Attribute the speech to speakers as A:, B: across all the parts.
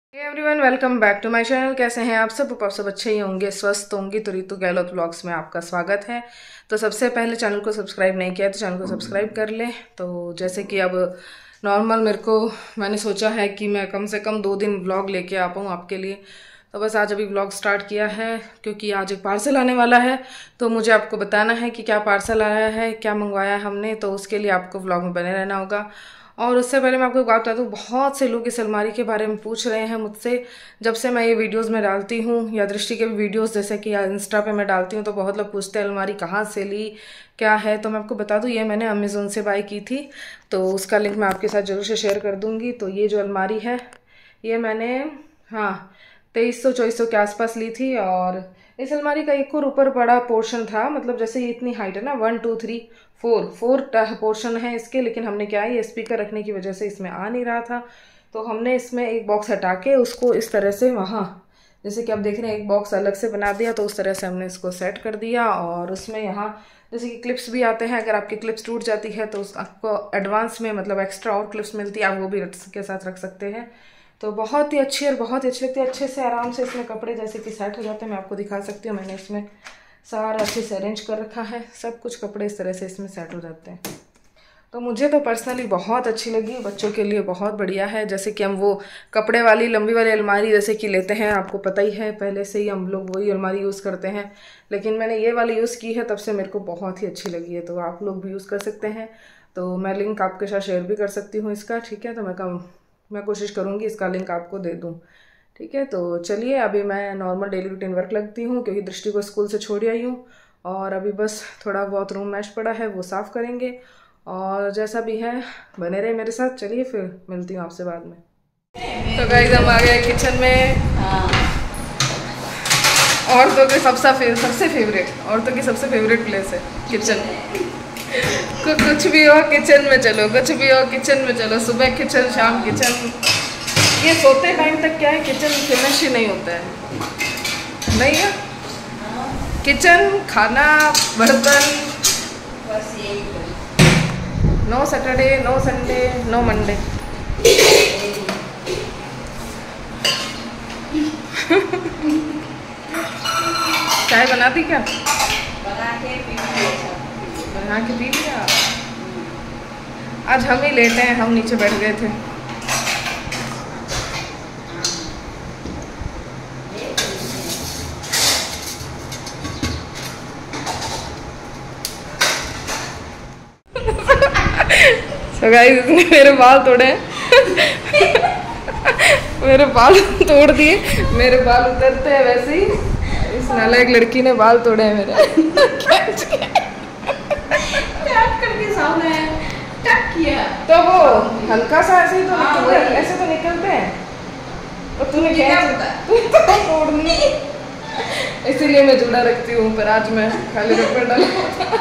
A: Everyone, welcome back to my channel. कैसे हैं आप सब अच्छे ही होंगे, स्वस्थ होंगे। तो ऋतु गहलोत व्लॉग्स में आपका स्वागत है। तो सबसे पहले चैनल को सब्सक्राइब नहीं किया तो चैनल को सब्सक्राइब कर ले। तो जैसे कि अब नॉर्मल मैंने सोचा है कि मैं कम से कम 2 दिन व्लॉग लेके आ पाऊँ आपके लिए। तो बस आज अभी व्लॉग स्टार्ट किया है क्योंकि आज एक पार्सल आने वाला है। तो मुझे आपको बताना है कि क्या पार्सल आया है, क्या मंगवाया है हमने। तो उसके लिए आपको व्लॉग में बने रहना होगा। और उससे पहले मैं आपको एक बात बता दूँ, बहुत से लोग इस अलमारी के बारे में पूछ रहे हैं मुझसे। जब से मैं ये वीडियोस में डालती हूँ या दृष्टि के भी वीडियोस जैसे कि इंस्टा पे मैं डालती हूँ, तो बहुत लोग पूछते हैं अलमारी कहाँ से ली, क्या है। तो मैं आपको बता दूँ, ये मैंने अमेज़ोन से बाय की थी। तो उसका लिंक मैं आपके साथ ज़रूर से शेयर कर दूँगी। तो ये जो अलमारी है ये मैंने 2300-2400 के आसपास ली थी। और इस अलमारी का एक और ऊपर बड़ा पोर्शन था, मतलब जैसे ये इतनी हाइट है ना, 1 2 3 4 पोर्शन है इसके। लेकिन हमने क्या है, ये स्पीकर रखने की वजह से इसमें आ नहीं रहा था। तो हमने इसमें एक बॉक्स हटा के उसको इस तरह से वहाँ, जैसे कि आप देख रहे हैं, एक बॉक्स अलग से बना दिया। तो उस तरह से हमने इसको सेट कर दिया। और उसमें यहाँ जैसे कि क्लिप्स भी आते हैं, अगर आपकी क्लिप्स टूट जाती है तो आपको एडवांस में मतलब एक्स्ट्रा और क्लिप्स मिलती है, आप वो भी के साथ रख सकते हैं। तो बहुत ही अच्छी और बहुत ही अच्छी लगती है। अच्छे से आराम से इसमें कपड़े जैसे कि सेट हो जाते हैं। मैं आपको दिखा सकती हूँ, मैंने इसमें सारा अच्छे से अरेंज कर रखा है। सब कुछ कपड़े इस तरह से इसमें सेट हो जाते हैं। तो मुझे तो पर्सनली बहुत अच्छी लगी। बच्चों के लिए बहुत बढ़िया है। जैसे कि हम वो कपड़े वाली लंबी वाली अलमारी जैसे कि लेते हैं, आपको पता ही है, पहले से ही हम लोग वही अलमारी यूज़ करते हैं। लेकिन मैंने ये वाली यूज़ की है, तब से मेरे को बहुत ही अच्छी लगी है। तो आप लोग भी यूज़ कर सकते हैं। तो मैं लिंक आपके साथ शेयर भी कर सकती हूँ इसका, ठीक है। तो मैं कोशिश करूँगी इसका लिंक आपको दे दूँ, ठीक है। तो चलिए, अभी मैं नॉर्मल डेली रूटीन वर्क लगती हूँ क्योंकि दृष्टि को स्कूल से छोड़ आई हूँ। और अभी बस थोड़ा बहुत रूम मैश पड़ा है, वो साफ़ करेंगे। और जैसा भी है बने रहे मेरे साथ। चलिए फिर मिलती हूँ आपसे बाद में। तो गाइस, हम आ गए किचन में। औरतों के सबसे फेवरेट प्लेस है किचन। कुछ भी हो किचन में चलो, कुछ भी हो किचन में चलो। सुबह किचन, शाम किचन। ये सोते टाइम तक क्या है, किचन फिनिश ही नहीं होता है, नहीं है। किचन, खाना, बर्तन, बस यही। No Saturday, no Sunday, no Monday. चाय बना दी क्या? बना के पी लिया। आज हम ही लेटे हैं, हम नीचे बैठ गए थे। So guys, इसने मेरे बाल तोड़े मेरे बाल तोड़ दिए। मेरे बाल उतरते हैं वैसे ही, इस नालायक लड़की ने बाल तोड़े हैं मेरे। किया तो वो हल्का सा ऐसे ही तो ऐसे तो निकलते हैं। और तूने क्या तोड़नी, इसीलिए मैं जुड़ा रखती हूँ। पर आज मैं खाली रबड़ डाला।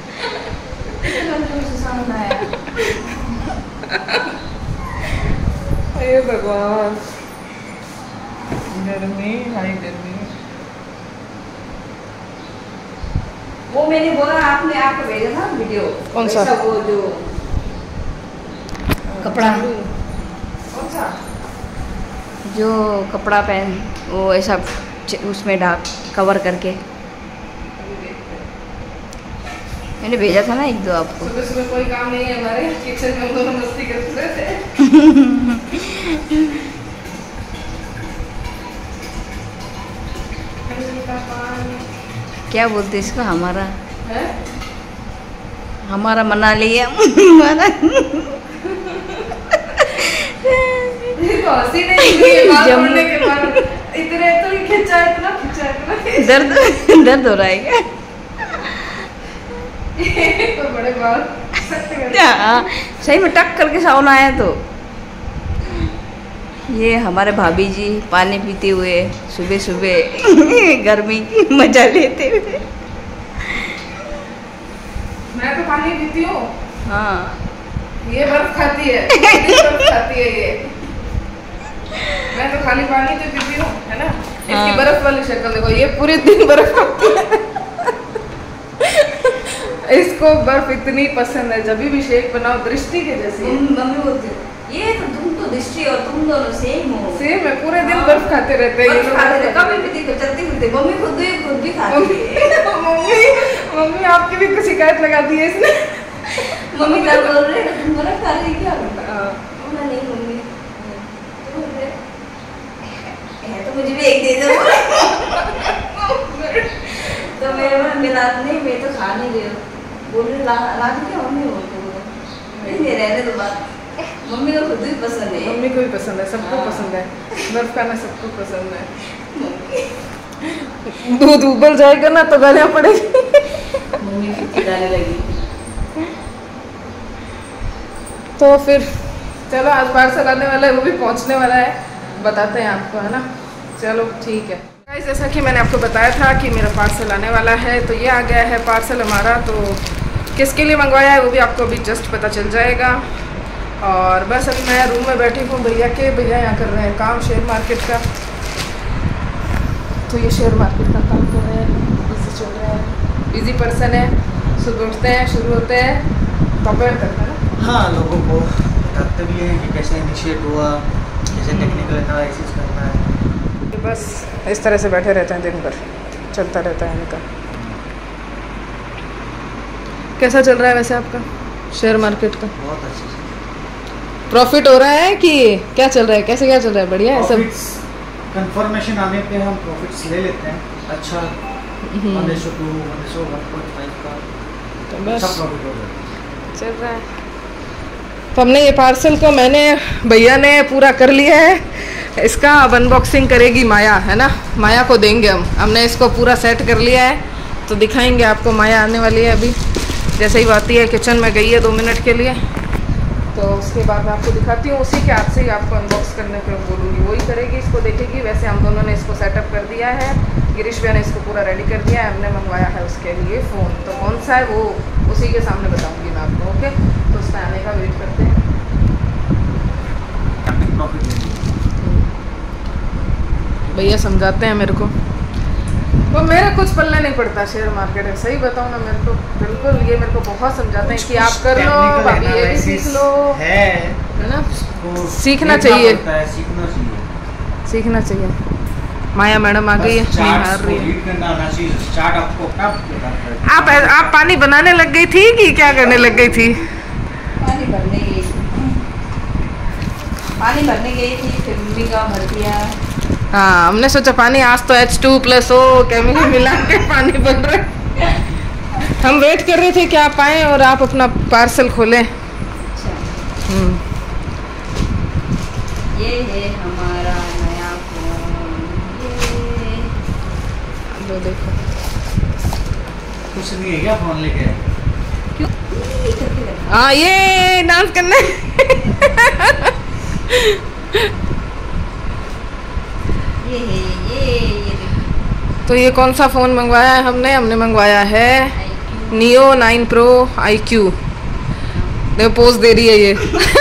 A: हे भगवान, गर्मी, हाई गर्मी।
B: वो मैंने बोला, आपने आपको भेजा था वीडियो।
A: कौन सा?
B: वो जो कपड़ा,
A: कौन सा?
B: जो कपड़ा पहन वो ऐसा उसमें कवर करके मैंने भेजा था ना 1-2 आपको।
A: सुबह सुबह कोई काम नहीं है हमारे किचन में, हम दोनों मस्ती करते थे।
B: क्या बोलते इसको, हमारा
A: है?
B: हमारा मना लिया। हमारा
A: हंसी नहीं बाल तोड़ने के बाद इतने तो खिंचा, इतना
B: दर्द हो रहा है क्या?
A: तो बड़े बाल
B: सही में टक करके साउंड आया। तो ये हमारे भाभी जी पानी पीते हुए सुबह सुबह गर्मी की मजा लेते हुए।
A: मैं तो पानी पीती हूँ।
B: हाँ,
A: ये बर्फ खाती है, बर्फ खाती है ये। मैं तो खाली पानी तो पीती हूँ, है ना। इसकी बर्फ वाली शक्ल देखो, ये पूरे दिन बर्फ खाती है। इसको बर्फ इतनी पसंद है, जब भी शेक बनाओ दृष्टि के जैसी।
B: मम्मी बोलती है ये तो तुम तो दृष्टि और तुम दोनों सेम हो।
A: सेम है, पूरे दिन बर्फ खाते रहते हैं ये लोग।
B: कभी भी देखो चलती फिरते, मम्मी खुद भी खाती है।
A: मम्मी आपकी भी कुछ शिकायत लगा दी है इसने।
B: मम्मी क्या बोल रहे हैं, तुम बर्फ खा रही क्या? नहीं मम्मी है तो मुझे भी एक दे दो। तो मेरे मन मिला नहीं, मैं तो खा नहीं रही हूँ। बोल रही ला क्या मम्मी हो तो नहीं रहने दो बात। मम्मी को खुद भी पसंद है।
A: मम्मी को भी पसंद है, सबको पसंद है बर्फ खाना, सबको पसंद है। दूध उबल जाएगा ना तो गालियाँ पड़ेगी।
B: मम्मी चिल्लाने लगी।
A: तो फिर चलो आज पार्सल आने वाला है, वो भी पहुंचने वाला है, बताते हैं आपको, है ना। चलो ठीक है गाइस, जैसा कि मैंने आपको बताया था कि मेरा पार्सल आने वाला है, तो ये आ गया है पार्सल हमारा। तो किसके लिए मंगवाया है वो भी आपको अभी जस्ट पता चल जाएगा। और बस अभी मैं रूम में बैठी हूँ, भैया यहाँ कर रहे हैं काम शेयर मार्केट का। तो ये शेयर मार्केट का काम कर रहे हैं, बिजी चल रहा है, बिजी पर्सन है। सुबह उठते हैं, शुरू होते हैं दोपहर तक, है ना।
C: हाँ, लोगों को बताते भी हैं कि कैसे इनिशिएट हुआ, कैसे टेक्निकल एनालिसिस करना है।
A: बस इस तरह से बैठे रहते हैं, दिन भर चलता रहता है इनका। कैसा चल रहा है वैसे आपका शेयर मार्केट का?
C: बहुत अच्छे से
A: प्रॉफिट हो रहा है कि क्या चल रहा है, कैसे क्या चल रहा है? बढ़िया है सब।
C: कंफर्मेशन आने पे हम प्रॉफिट्स ले लेते हैं। अच्छा 1:2, 1:1.5 का
A: तो बस
C: अच्छा प्रॉफिट हो रहा है,
A: चल रहा है। तो हमने ये पार्सल को भैया ने पूरा कर लिया है। इसका अब अनबॉक्सिंग करेगी माया, है ना। माया को देंगे हमने इसको पूरा सेट कर लिया है, तो दिखाएंगे आपको। माया आने वाली है अभी, जैसे ही आती है किचन में गई है 2 मिनट के लिए, तो उसके बाद मैं आपको दिखाती हूँ। उसी के हाथ से ही आपको अनबॉक्स करने पे बोलूँगी, वही करेगी, इसको देखेगी। वैसे हम दोनों ने इसको सेटअप कर दिया है, गिरीश भैया ने इसको पूरा रेडी कर दिया है। हमने मंगवाया है उसके लिए फ़ोन, तो कौन सा है वो उसी के सामने बताऊँगी मैं आपको, ओके। तो उसमें आने का वेट करते हैं। भैया समझाते हैं मेरे को, तो मेरा कुछ पल्ले नहीं पड़ता शेयर मार्केट है, सही बताऊँ ना। मेरे को बिल्कुल ये मेरे को बहुत समझाते हैं कि आप कर लो भाभी, ये भी सीख लो, है ना। सीखना चाहिए, सीखना चाहिए। माया मैडम आ गई है, निहार रही है। आप पानी बनाने लग गई थी कि क्या करने लग गई थी?
B: पानी भरने गई थी, फिर मम्मी का भर दिया।
A: हाँ, हमने सोचा पानी आज तो H2+ केमिकल मिला के पानी बन रहा है। हम वेट कर रहे थे कि आप आए और आप अपना पार्सल खोलें।
B: अच्छा। ये है हमारा नया फोन,
A: ये देखो।
C: कुछ नहीं है क्या फोन लेके?
B: क्यों?
A: हाँ, ये डांस करने।
B: ये
A: तो ये कौन सा फ़ोन मंगवाया है हमने मंगवाया है Neo 9 Pro IQ। देखो पोज दे रही है ये।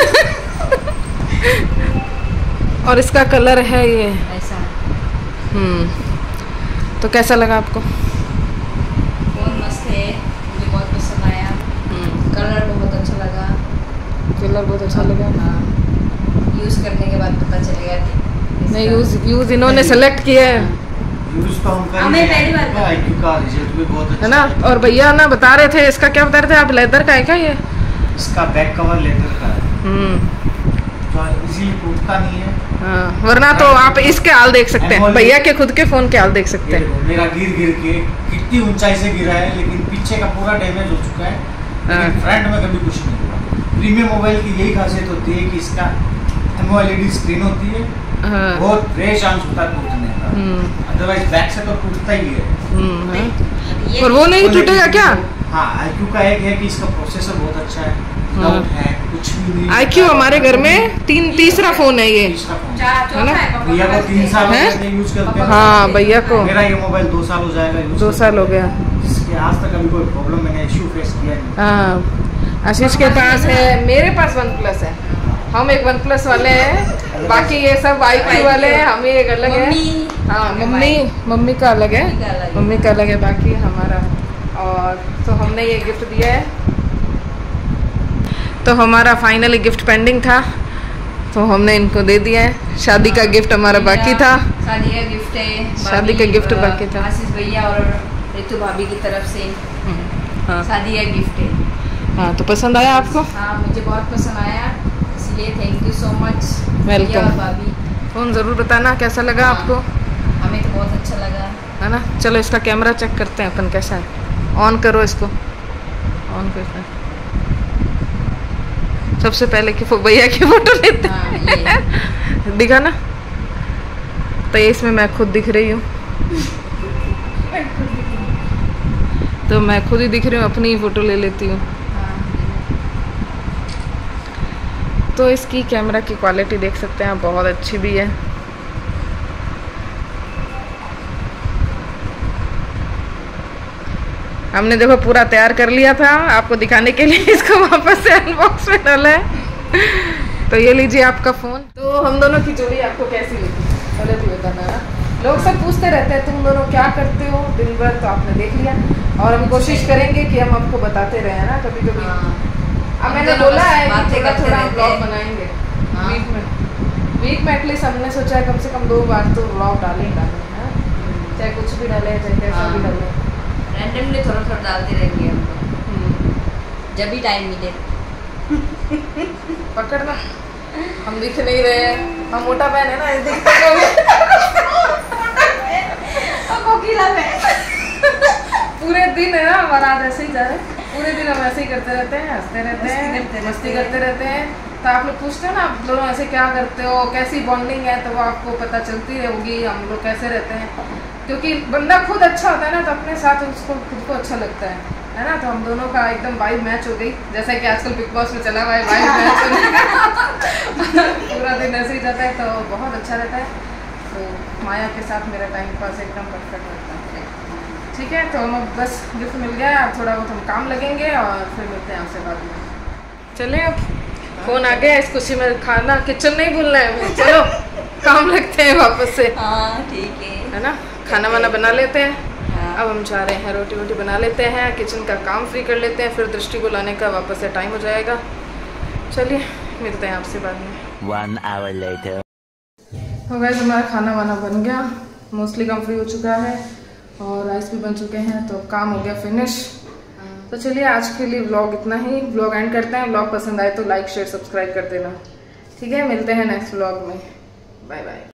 A: और इसका कलर है ये
B: ऐसा।
A: तो कैसा लगा आपको?
B: फोन मस्त है, मुझे बहुत पसंद आया। कलर बहुत अच्छा लगा। हाँ, यूज़ करने के बाद पता चलेगा कि
A: नहीं, यूज़ इन्होंने सेलेक्ट किया है।
C: यूज तो हम कर ही रहे हैं, IQ का रिजल्ट भी बहुत अच्छा
A: है ना। और भैया ना बता रहे थे, इसका क्या बता रहे थे आप? लेदर का है क्या ये?
C: इसका बैक कवर लेदर का है, तो इजीली टूटता नहीं है।
A: हाँ, वरना तो आप इसके हाल देख सकते हैं, भैया के खुद के फ़ोन के हाल देख सकते हैं।
C: मेरा गिर के कितनी ऊंचाई से गिरा है, लेकिन पीछे का पूरा डैमेज हो चुका है, लेकिन फ्रंट में कभी कुछ नहीं हुआ। प्रीमियम मोबाइल की यही खासियत होती है कि इसका AMOLED स्क्रीन होती है, बहुत रेयर चांस होता है टूटने का, अदरवाइज बैक से तो टूटता ही है।
A: पर वो नहीं टूटेगा क्या?
C: हाँ, IQ का एक है कि इसका प्रोसेसर बहुत अच्छा है, है कुछ भी नहीं।
A: IQ हमारे घर में तीसरा फोन है ये,
C: है ना। भैया को 3 साल यूज करते हैं।
A: हाँ, भैया को
C: मेरा ये मोबाइल 2 साल हो जाएगा यूज।
A: 2 साल हो गया।
C: इसके आज तक अभी कोई प्रॉब्लम मैंने इशू फेस किया नहीं।
A: हाँ, आशीष के पास है, मेरे पास OnePlus है। हम एक OnePlus वाले हैं, बाकी ये सब IQ वाले हैं, हम एक अलग है। हाँ, मम्मी का अलग है, मम्मी का अलग है, बाकी हमारा। और तो हमने ये गिफ्ट दिया है, तो हमारा फाइनली गिफ्ट पेंडिंग था, तो हमने इनको दे दिया है। शादी का गिफ्ट हमारा बाकी था।
B: शादी का गिफ्ट है,
A: शादी का गिफ्ट बाकी था
B: आशीष भैया और रितु भाभी की तरफ से।
A: हाँ
B: शादी का गिफ्ट है।
A: हाँ, तो पसंद आया आपको?
B: हाँ, मुझे बहुत पसंद आया, इसलिए thank you so much
A: welcome.
B: भाभी,
A: फोन ज़रूर बताना कैसा लगा आपको।
B: हमें तो बहुत अच्छा लगा
A: है ना। चलो इसका कैमरा चेक करते हैं अपन कैसा है। ऑन करो इसको, ऑन करते हैं। सबसे पहले कि भैया की फोटो लेते हैं। दिखा ना, तो ये इसमें मैं खुद दिख रही हूँ। तो मैं खुद ही दिख रही हूँ, अपनी ही फोटो ले लेती हूँ। तो इसकी कैमरा की क्वालिटी देख सकते हैं आप, बहुत अच्छी भी है। हमने देखो पूरा तैयार कर लिया था आपको दिखाने के लिए, इसको वापस से अनबॉक्स में डाला है। तो ये लीजिए आपका फ़ोन। तो हम दोनों की जोड़ी आपको कैसी लगी पहले तो बताना ना। लोग सब पूछते रहते हैं तुम दोनों क्या करते हो दिन भर, तो आपने देख लिया। और हम कोशिश करेंगे कि हम आपको बताते रहे ना कभी कभी। अब मैंने बोला है कि थोड़ा थोड़ा ब्लॉग बनाएंगे वीक में एटलीस्ट। हमने सोचा है कम से कम 2 बार तो ब्लॉग डालेंगे, चाहे कुछ भी डाले चाहे कैसा भी डाले।
B: रैंडमली थोड़ा थोड़ा डालते रहेंगे हम लोग, जब भी टाइम मिले।
A: पकड़ना, हम दिख नहीं रहे हैं, हम मोटा बहन है ना, इस दिखते पूरे दिन है ना हमारा आज ऐसे ही जा रहा है। पूरे दिन हम ऐसे ही करते रहते हैं, हंसते रहते हैं, मस्ती करते रहते हैं। तो आप लोग पूछते हैं ना आप दोनों ऐसे क्या करते हो, कैसी बॉन्डिंग है, तो वो आपको पता चलती होगी हम लोग कैसे रहते हैं। क्योंकि बंदा खुद अच्छा होता है ना, तो अपने साथ उसको खुद को अच्छा लगता है ना। तो हम दोनों का एकदम वाइब मैच हो गई, जैसा कि आजकल बिग बॉस में चला हुआ है वाइब मैच होने। पूरा दिन ऐसे ही जाता है, तो बहुत अच्छा रहता है। तो माया के साथ मेरा टाइम पास एकदम परफेक्ट रहता है। ठीक है, तो हम बस गिफ्ट मिल गया, अब थोड़ा बहुत हम काम लगेंगे और फिर मिलते हैं आपसे बाद में। चले अब फोन आ गया, इस खुशी में खाना किचन नहीं भूलना है। चलो काम लगते हैं वापस से।
B: हाँ ठीक है
A: ना, खाना वाना बना लेते हैं। हाँ। अब हम चाह रहे हैं रोटी वोटी बना लेते हैं, किचन का काम फ्री कर लेते हैं, फिर दृष्टि को लाने का वापस से टाइम हो जाएगा। चलिए मिलते हैं आपसे बाद में।
D: 1 hour later।
A: तो गाइस हमारा खाना वाना बन गया, मोस्टली काम फ्री हो चुका है और राइस भी बन चुके हैं, तो काम हो गया फिनिश। तो चलिए आज के लिए व्लॉग इतना ही, व्लॉग एंड करते हैं। व्लॉग पसंद आए तो लाइक शेयर सब्सक्राइब कर देना। ठीक है, मिलते हैं नेक्स्ट व्लॉग में। Bye bye.